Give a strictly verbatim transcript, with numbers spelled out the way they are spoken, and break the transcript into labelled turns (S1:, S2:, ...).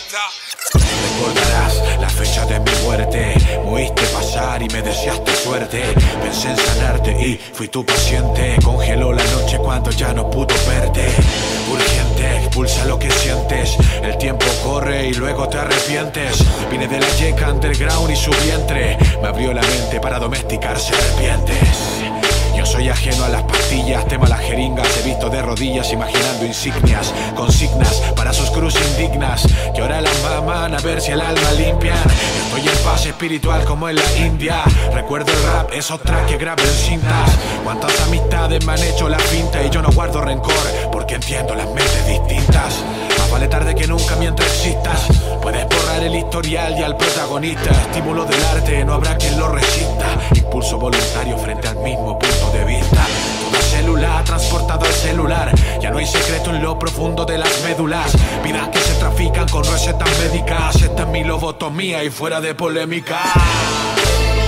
S1: Recordarás la fecha de mi muerte. Me oíste pasar y me deseaste suerte. Pensé en sanarte y fui tu paciente. Congeló la noche cuando ya no pudo verte. Urgente, expulsa lo que sientes. El tiempo corre y luego te arrepientes. Vine de la yeca underground y su vientre me abrió la mente para domesticar serpientes. Yo soy ajeno a las pastillas, temo a las jeringas. He visto de rodillas imaginando insignias, consignas para sus cruces indignas, que ahora las maman a ver si el alma limpian. Estoy en paz espiritual como en la India. Recuerdo el rap, esos tracks que grabo en cintas. Cuántas amistades me han hecho la pinta. Y yo no guardo rencor porque entiendo las mentes distintas. Más vale tarde que nunca mientras existas. Puedes borrar el historial y al protagonista. Estímulo del arte, no habrá quien lo resista. Impulso voluntario frente al mismo punto de vista. Toda célula transportada al celular. Ya no hay secreto en lo profundo de las médulas. Vidas que se trafican con recetas médicas. Esta es mi lobotomía y fuera de polémica.